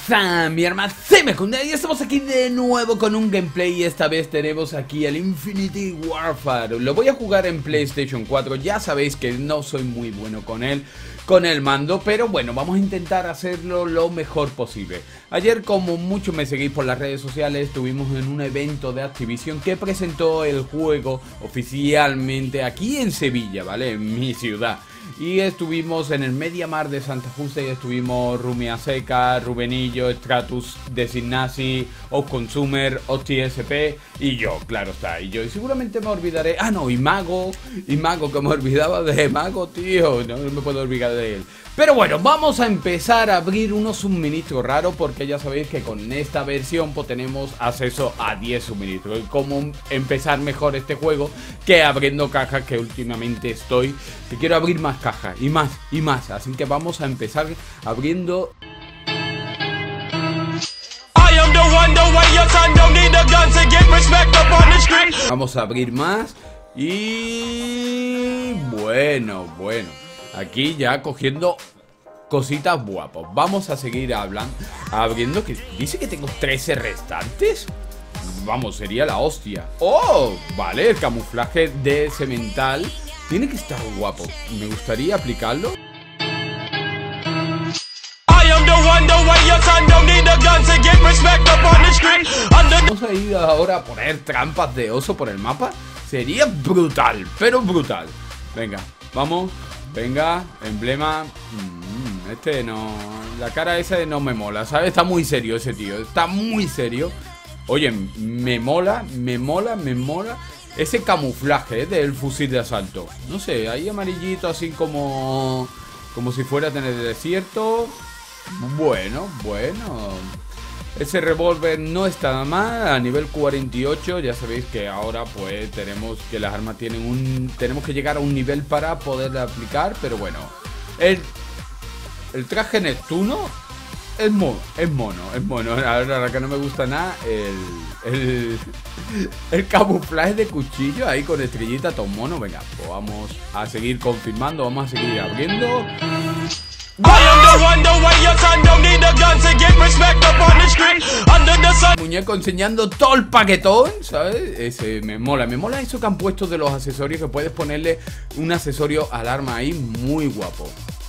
Zam, mi hermano y estamos aquí de nuevo con un gameplay. Y esta vez tenemos aquí el Infinity Warfare. Lo voy a jugar en PlayStation 4. Ya sabéis que no soy muy bueno con el mando, pero bueno, vamos a intentar hacerlo lo mejor posible. Ayer, como muchos me seguís por las redes sociales, estuvimos en un evento de Activision que presentó el juego oficialmente aquí en Sevilla, ¿vale? En mi ciudad. Y estuvimos en el MediaMarkt de Santa Justa y estuvimos Rumia Seca, Rubenillo, Stratus, Designasi, Outconsumer, OTSP y yo, claro está. Y yo, y seguramente me olvidaré. Ah, no, y Mago, que me olvidaba de Mago, tío. No me puedo olvidar de él. Pero bueno, vamos a empezar a abrir unos suministros raros, porque ya sabéis que con esta versión pues tenemos acceso a 10 suministros. Y cómo empezar mejor este juego que abriendo cajas, que últimamente que quiero abrir más cajas y más y más. Así que vamos a empezar abriendo. Vamos a abrir más. Y bueno, aquí ya cogiendo cositas guapas. Vamos a seguir abriendo. Que dice que tengo 13 restantes. Vamos, sería la hostia. Oh, vale, el camuflaje de cemental tiene que estar guapo. Me gustaría aplicarlo. Vamos a ir ahora a poner trampas de oso por el mapa. Sería brutal, pero brutal. Venga, vamos. Venga, emblema. Este no. La cara esa no me mola, ¿sabes? Está muy serio ese tío. Está muy serio. Oye, me mola ese camuflaje del fusil de asalto. No sé, ahí amarillito, así como si fuera a tener desierto. Bueno. Ese revólver no está mal. A nivel 48, ya sabéis que ahora pues tenemos que las armas tienen tenemos que llegar a un nivel para poder aplicar. Pero bueno, el traje Neptuno es mono. Ahora que no me gusta nada el camuflaje de cuchillo ahí con estrellita, todo mono. Venga, pues vamos a seguir confirmando. Vamos a seguir abriendo. Muñeco enseñando todo el paquetón, ¿sabes? Ese me mola eso que han puesto de los accesorios, que puedes ponerle un accesorio al arma ahí muy guapo.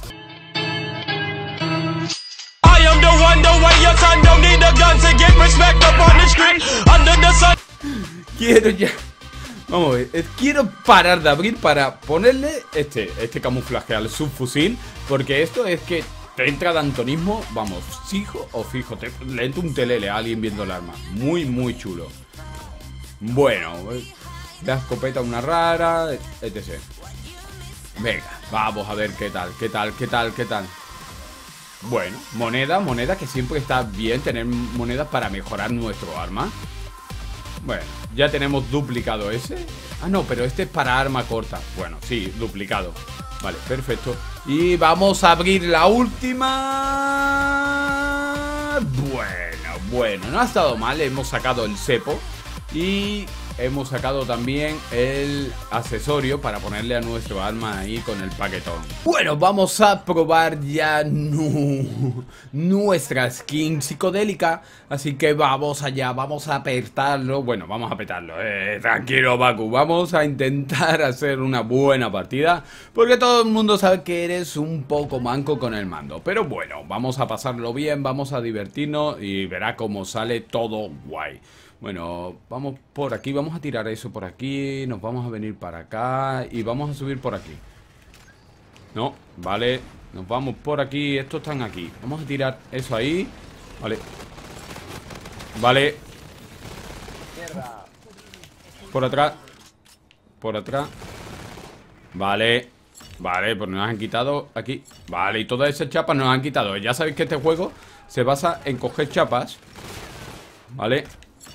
Quiero ya. Vamos a ver, quiero parar de abrir para ponerle este camuflaje al subfusil, porque esto es que te entra dantonismo, vamos, fijo, le entra un telele a alguien viendo el arma. Muy chulo. Bueno, la escopeta una rara, etc. Venga, vamos a ver qué tal. Bueno, moneda, que siempre está bien tener monedas para mejorar nuestro arma. Bueno, ya tenemos duplicado ese. Ah, no, pero este es para arma corta. Bueno, sí, duplicado. Vale, perfecto. Y vamos a abrir la última. Bueno, no ha estado mal. Hemos sacado el cepo y hemos sacado también el accesorio para ponerle a nuestro arma ahí con el paquetón. Bueno, vamos a probar ya nuestra skin psicodélica. Así que vamos allá, vamos a apretarlo. Bueno, vamos a apretarlo, tranquilo, Baku. Vamos a intentar hacer una buena partida, porque todo el mundo sabe que eres un poco manco con el mando. Pero bueno, vamos a pasarlo bien, vamos a divertirnos y verá cómo sale todo guay. Bueno, vamos por aquí, vamos a tirar eso por aquí. Nos vamos a venir para acá y vamos a subir por aquí. No, vale, nos vamos por aquí. Estos están aquí, vamos a tirar eso ahí. Vale. Por atrás. Vale, pues nos han quitado aquí. Vale, y todas esas chapas nos han quitado. Ya sabéis que este juego se basa en coger chapas. Vale.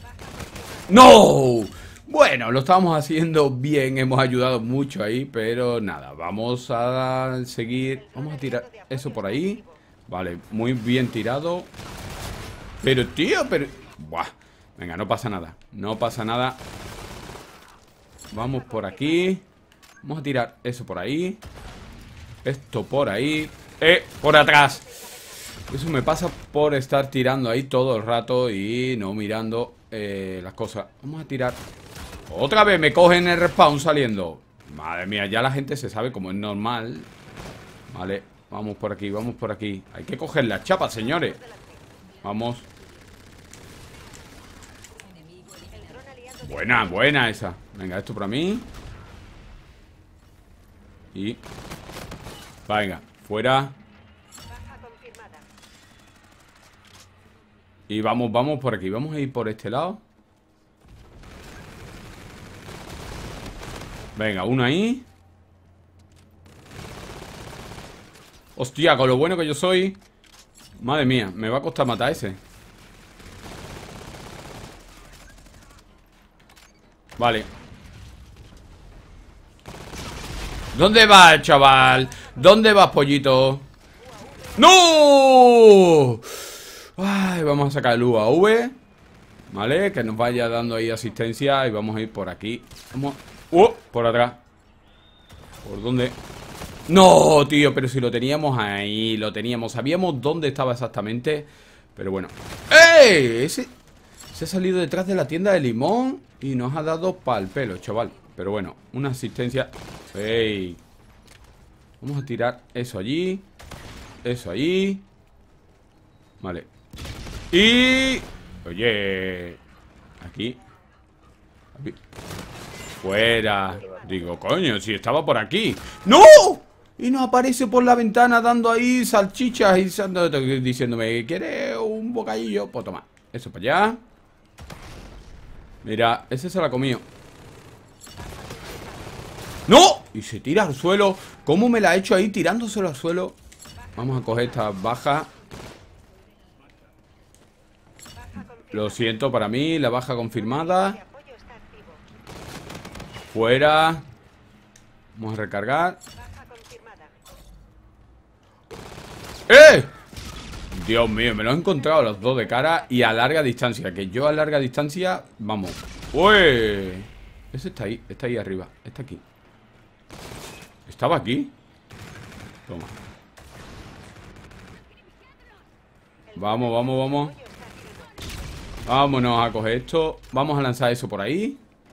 ¡No! Bueno, lo estábamos haciendo bien, hemos ayudado mucho ahí, pero nada, vamos a seguir. Vamos a tirar eso por ahí. Vale, muy bien tirado. Pero tío, buah. Venga, no pasa nada. Vamos por aquí. Vamos a tirar eso por ahí. Esto por ahí. Por atrás. Eso me pasa por estar tirando ahí todo el rato y no mirando las cosas. Vamos a tirar. Otra vez me cogen el respawn saliendo. Madre mía, ya la gente se sabe como es normal. Vale, vamos por aquí, vamos por aquí. Hay que coger las chapas, señores. Vamos. Buena, buena esa. Venga, esto para mí. Y... venga, fuera. Y vamos, vamos por aquí. Vamos a ir por este lado. Venga, uno ahí. Hostia, con lo bueno que yo soy. Madre mía, me va a costar matar a ese. Vale. ¿Dónde vas, chaval? ¿Dónde vas, pollito? ¡No! Ay, vamos a sacar el UAV. Vale, que nos vaya dando ahí asistencia. Y vamos a ir por aquí. Vamos. Por atrás. ¿Por dónde? No, tío, pero si lo teníamos ahí. Lo teníamos, sabíamos dónde estaba exactamente. Pero bueno. ¡Ey! Ese se ha salido detrás de la tienda de limón y nos ha dado pa'l pelo, chaval. Pero bueno, una asistencia. ¡Ey! Vamos a tirar eso allí. Eso allí. Vale. Y... oye, aquí. Fuera. Digo, coño, si estaba por aquí. ¡No! Y nos aparece por la ventana dando ahí salchichas y diciéndome, ¿quieres un bocadillo? Pues toma, eso para allá. Mira, ese se lo ha comido. ¡No! Y se tira al suelo. ¿Cómo me la ha hecho ahí tirándoselo al suelo? Vamos a coger esta baja. Lo siento para mí, la baja confirmada. Fuera. Vamos a recargar. ¡Eh! Dios mío, me lo he encontrado los dos de cara y a larga distancia. Que yo a larga distancia, vamos. ¡Uy! Ese está ahí arriba. Está aquí. ¿Estaba aquí? Toma. Vamos, vamos, vamos. Vámonos a coger esto. Vamos a lanzar eso por ahí.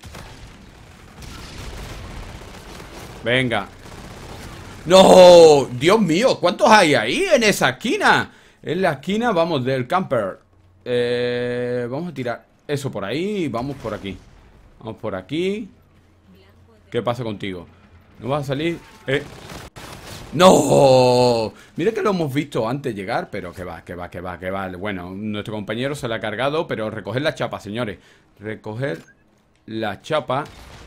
Venga. ¡No! ¡Dios mío! ¿Cuántos hay ahí en esa esquina? En la esquina, vamos, del camper. Vamos a tirar eso por ahí y vamos por aquí. Vamos por aquí. ¿Qué pasa contigo? ¿No vas a salir? ¡No! Mira que lo hemos visto antes llegar, pero que va, que va, que va, que va. Bueno, nuestro compañero se la ha cargado, pero recoger la chapa, señores. Recoger la chapa.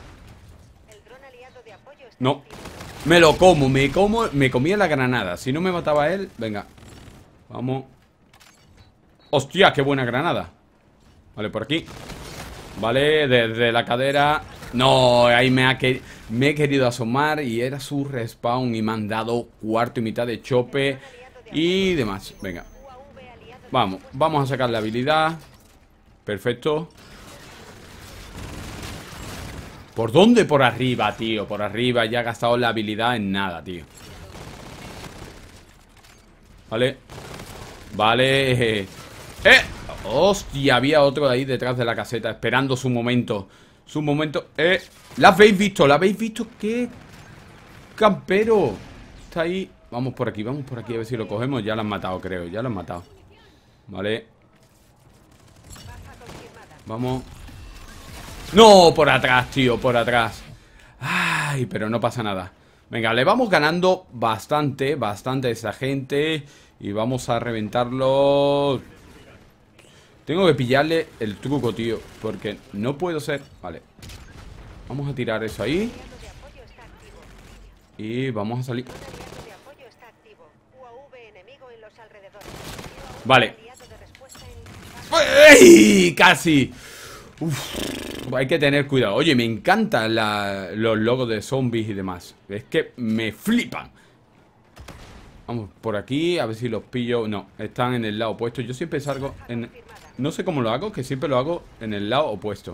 No. Me lo como, me comía la granada. Si no me mataba él, venga. Vamos. ¡Hostia, qué buena granada! Vale, por aquí. Vale, desde la cadera. No, ahí me he querido asomar y era su respawn y me han dado cuarto y mitad de chope y demás. Venga. Vamos, vamos a sacar la habilidad. Perfecto. ¿Por dónde? Por arriba, tío. Por arriba, ya he gastado la habilidad en nada, tío. Vale. Vale. Hostia, había otro de ahí detrás de la caseta esperando su momento. Su momento. ¿La habéis visto? ¿La habéis visto? ¿Qué campero? Está ahí. Vamos por aquí a ver si lo cogemos. Ya lo han matado, creo. Ya lo han matado. Vale. Vamos. No, por atrás, tío, por atrás. Ay, pero no pasa nada. Venga, le vamos ganando bastante a esa gente. Y vamos a reventarlo. Tengo que pillarle el truco, tío, porque no puedo ser... Vale. Vamos a tirar eso ahí. Y vamos a salir. Vale. ¡Ey! Casi. Uf, hay que tener cuidado. Oye, me encantan los logos de zombies y demás. Es que me flipan. Vamos por aquí, a ver si los pillo. No, están en el lado opuesto. Yo siempre salgo en... No sé cómo lo hago, que siempre lo hago en el lado opuesto.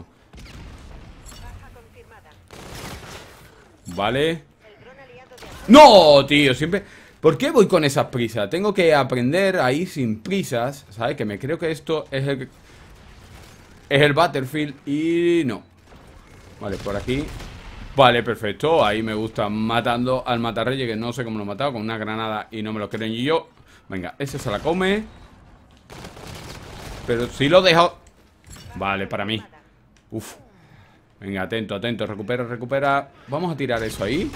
Vale. ¡No, tío! Siempre... ¿Por qué voy con esas prisas? Tengo que aprender a ir sin prisas, ¿sabes? Que me creo que esto es el Battlefield y no. Vale, por aquí. Vale, perfecto. Ahí me gusta matando al matarreyes, que no sé cómo lo he matado, con una granada y no me lo creo ni yo. Venga, ese se la come. Pero si lo dejo. Vale, para mí. Uf. Venga, atento, atento. Recupera, recupera. Vamos a tirar eso ahí.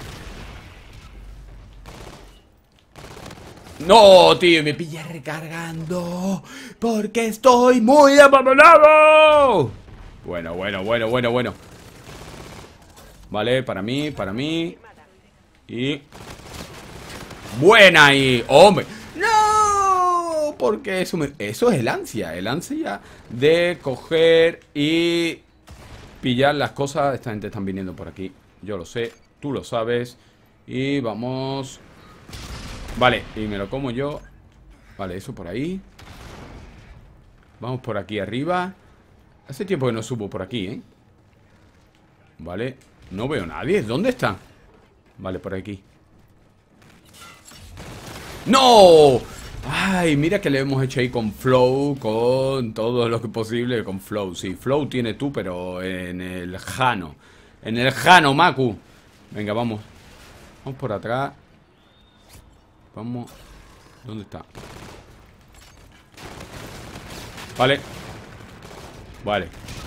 No, tío, me pilla recargando. Porque estoy muy abandonado. Bueno, bueno, bueno, bueno, bueno. Vale, para mí, para mí. Y... buena ahí, hombre. No, porque eso es el ansia de coger y pillar las cosas. Esta gente están viniendo por aquí, yo lo sé, tú lo sabes. Y vamos. Vale, y me lo como yo. Vale, eso por ahí. Vamos por aquí arriba. Hace tiempo que no subo por aquí, ¿eh? Vale, no veo a nadie, ¿dónde está? Vale, por aquí. ¡No! Ay, mira que le hemos hecho ahí con Flow, con todo lo que posible. Con Flow, sí, Flow tiene tú, pero en el Jano. En el Jano, Maku. Venga, vamos. Vamos por atrás. Vamos. ¿Dónde está? Vale. Vale.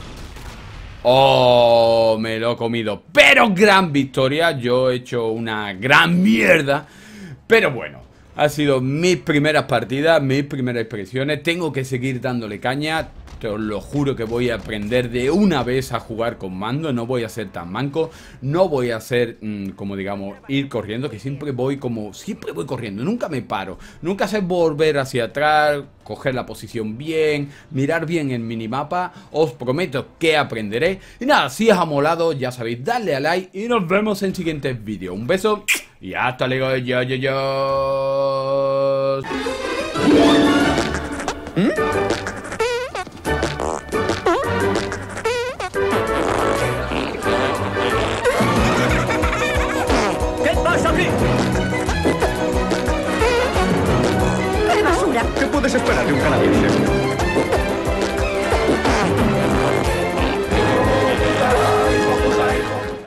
Oh, me lo he comido. Pero gran victoria. Yo he hecho una gran mierda. Pero bueno, ha sido mis primeras partidas, mis primeras expresiones. Tengo que seguir dándole caña. Te os lo juro que voy a aprender de una vez a jugar con mando. No voy a ser tan manco. No voy a ser, como digamos, ir corriendo. Que siempre voy corriendo. Nunca me paro. Nunca sé volver hacia atrás. Coger la posición bien. Mirar bien el minimapa. Os prometo que aprenderé. Y nada, si os ha molado, ya sabéis, darle a like. Y nos vemos en siguientes vídeos. Un beso. Y hasta luego. Yo. ¿Qué puedes esperar de un canadiense?